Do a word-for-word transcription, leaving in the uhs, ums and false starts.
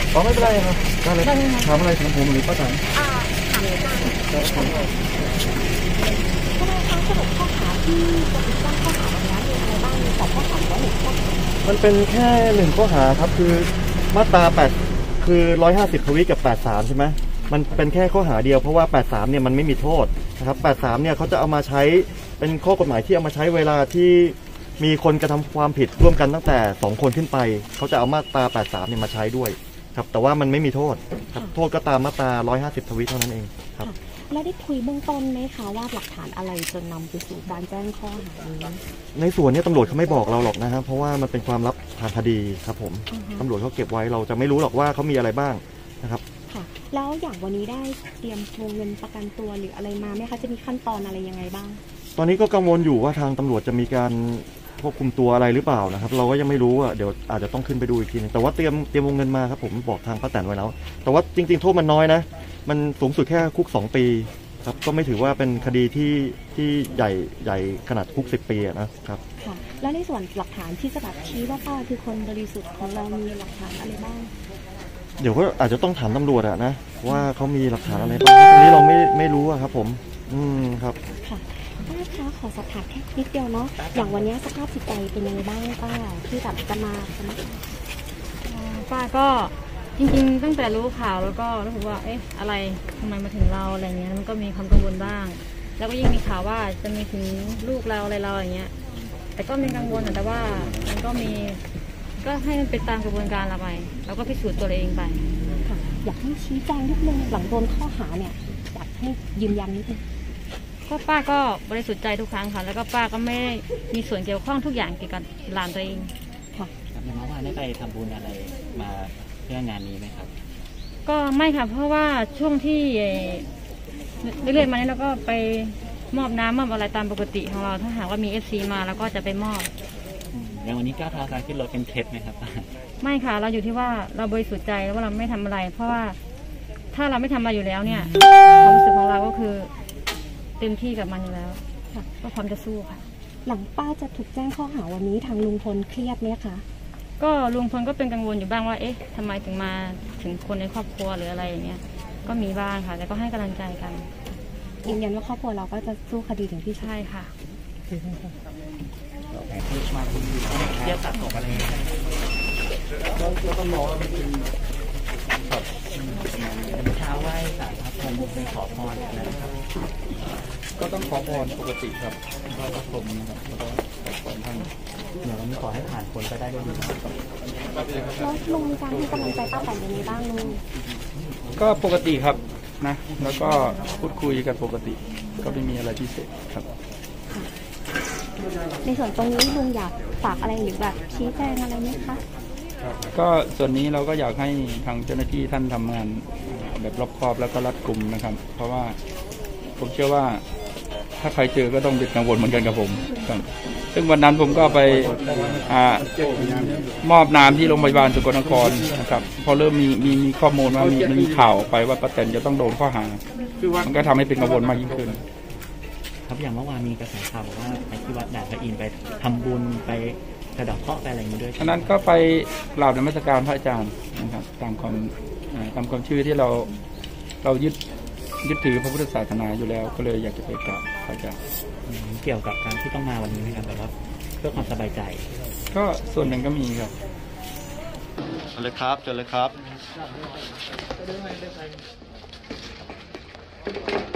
อ๋อไม่เป็นไรครับได้เลยถามอะไรถามผมหรือป้าจ๋าอ่าถามได้ทำไมคะสรุปข้อหาที่จะถูกตั้งข้อหาวันนี้มีอะไรบ้างมีสองข้อหาและหนึ่งข้อหามันเป็นแค่หนึ่งข้อหาครับคือมาตราแปดคือร้อยห้าสิบทวีกับแปดสามใช่ไหมมันเป็นแค่ข้อหาเดียวเพราะว่าแปดสามเนี่ยมันไม่มีโทษนะครับแปดสามเนี่ยเขาจะเอามาใช้เป็นข้อกฎหมายที่เอามาใช้เวลาที่มีคนกระทำความผิดร่วมกันตั้งแต่สองคนขึ้นไปเขาจะเอามาตราแปดสามเนี่ยมาใช้ด้วยครับแต่ว่ามันไม่มีโทษครับโทษก็ตามมาตราร้อยห้าสิบทวีเท่านั้นเองครับแล้วได้คุยเบื้องต้นไหมคะว่าหลักฐานอะไรจนนำไปสู่การแจ้งข้อหานี้ในส่วนนี้ตำรวจเขาไม่บอกเราหรอกนะครับเพราะว่ามันเป็นความลับทางคดีครับผมตำรวจเขาเก็บไว้เราจะไม่รู้หรอกว่าเขามีอะไรบ้างนะครับค่ะแล้วอย่างวันนี้ได้เตรียมวงเงินประกันตัวหรืออะไรมาไหมคะจะมีขั้นตอนอะไรยังไงบ้างตอนนี้ก็กังวลอยู่ว่าทางตำรวจจะมีการควบคุมตัวอะไรหรือเปล่านะครับเราก็ยังไม่รู้อ่ะเดี๋ยวอาจจะต้องขึ้นไปดูอีกทีนึงแต่ว่าเตรียมเตรียมวงเงินมาครับผมบอกทางป้าแตนไว้แล้วแต่ว่าจริงๆโทษมันน้อยนะมันสูงสุดแค่คุกสองปีครับก็ไม่ถือว่าเป็นคดีที่ที่ใหญ่ใหญ่ขนาดคุกสิบปีนะครับค่ะแล้วในส่วนหลักฐานที่จะแบบชี้ว่าป้าคือคนบริสุทธิ์ของเรามีหลักฐานอะไรบ้างเดี๋ยวก็อาจจะต้องถามตำรวจอะนะว่าเขามีหลักฐานอะไรบ้างตรงนี้เราไม่ไม่รู้อะครับผมอืมครับค่ะป้าคะขอสอบถามแค่นิดเดียวเนาะอย่างวันนี้สภาพจิตใจเป็นยังไงบ้างป้าที่แบบจะมาป้าก็จริงๆตั้งแต่รู้ข่าวแล้วก็รู้สึกว่าเอ๊ะอะไรทำไมมาถึงเราอะไรเงี้ยมันก็มีความกังวลบ้างแล้วก็ยิ่งมีข่าวว่าจะมีถึงลูกเราอะไรเราอย่างเงี้ยแต่ก็มีกังวลแต่ว่ามันก็มีก็ให้มันเป็นตามกระบวนการเราไปเราก็พิสูจน์ตัวเองไปค่ะอยากให้ชี้แจงนิดนึงหลังโดนข้อหาเนี่ยอยากให้ยืนยันนิดนึงก็ป้าก็บริสุทธิ์ใจทุกครั้งค่ะแล้วก็ป้าก็ไม่มีส่วนเกี่ยวข้องทุกอย่างเกี่ยวกับหลานตัวเองค่ะครับน้องว่าได้ไปทำบุญอะไรมาเพื่องานนี้ไหมครับก็ไม่ค่ะเพราะว่าช่วงที่เรื่อยๆมานี้เราก็ไปมอบน้ำมอบอะไรตามปกติของเราถ้าหากว่ามีเอฟซีมาเราก็จะไปมอบอย่างวันนี้ก้าวเท้าการขึ้นรถเป็นเท็จไหมครับไม่ค่ะเราอยู่ที่ว่าเราบริสุทธิ์ใจแล้วว่าเราไม่ทำอะไรเพราะว่าถ้าเราไม่ทำอะไรอยู่แล้วเนี่ยความรู้สึกของเราก็คือเต็มที่กับมันอยู่แล้วก็พร้อมจะสู้ค่ะหลังป้าจะถูกแจ้งข้อหาวันนี้ทางลุงพลเครียดไหมคะก็ลุงพลก็เป็นกังวลอยู่บ้างว่าเอ๊ะทำไมถึงมาถึงคนในครอบครัวหรืออะไรอย่างเงี้ยก็มีบ้างค่ะแต่ก็ให้กำลังใจกันยืนยันว่าครอบครัวเราก็จะสู้คดีถึงที่ใช่ค่ะมาเทียบตัดตกอะไรก็ต้องรอเช้าไหว้ศาลครับผมไปขอพรนะครับก็ต้องขอพรปกติครับก็รับชมนะครับแล้วก็ขอพรท่านเดี๋ยววันนี้ขอให้ผ่านคนไปได้ด้วยดีครับแล้วลุงมีการให้กำลังใจป้าแตนยังไงบ้างลุงก็ปกติครับนะแล้วก็พูดคุยกันปกติก็ไม่มีอะไรพิเศษครับในส่วนตรงนี้ลุงอยากฝากอะไรหรือแบบชี้แจงอะไรไหมคะก็ส่วนนี้เราก็อยากให้ทางเจ้าหน้าที่ท่านทำงานแบบรอบคอบแล้วก็รัดกุมนะครับเพราะว่าผมเชื่อว่าถ้าใครเจอก็ต้องเป็นกังวลเหมือนกันกับผมครับซึ่งวันนั้นผมก็ไปอ่ามอบน้ำที่โรงพยาบาลสกลนครนะครับพอเริ่มมีมีมีข้อมูลว่ามีมีข่าวไปว่าป้าแตนจะต้องโดนข้อหามันก็ทำให้เป็นกังวลมากยิ่งขึ้นครับอย่างเมื่อวานมีกระแสข่าวบอกว่าไปที่วัดด่านพระอินทร์ไปทำบุญไปกระดาษเคราะห์ไปอะไรอย่างนี้ด้วยฉะนั้นก็ไปกราบนมัสการพระอาจารย์นะครับตามความตามความเชื่อที่เราเรายึดยึดถือพระพุทธศาสนาอยู่แล้วก็เลยอยากจะไปกราบพระอาจารย์เกี่ยวกับการที่ต้องมาวันนี้นะครับแบบว่าเพื่อความสบายใจก็ส่วนหนึ่งก็มีครับเชิญเลยครับเชิญเลยครับ